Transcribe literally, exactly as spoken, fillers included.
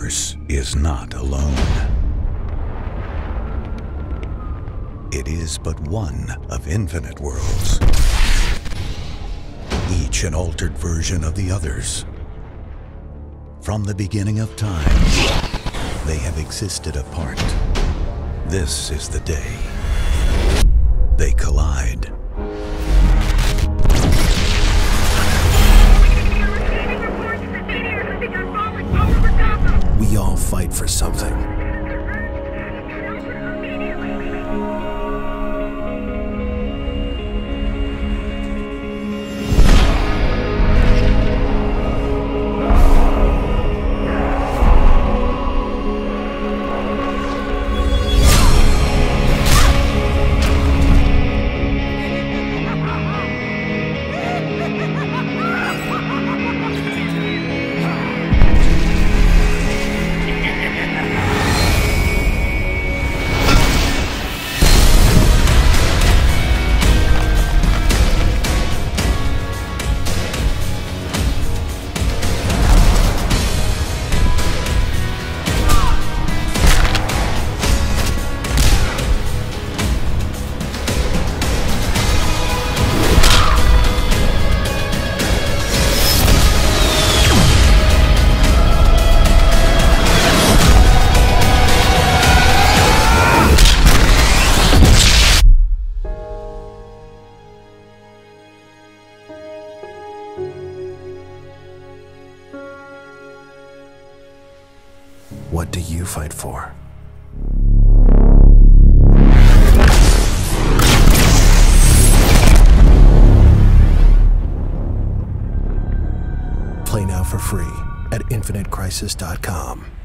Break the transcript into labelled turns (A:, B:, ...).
A: universe is not alone. It is but one of infinite worlds, each an altered version of the others. From the beginning of time, they have existed apart. This is the day they collide.
B: We all fight for something. What do you fight for? Play now for free at infinite crisis dot com.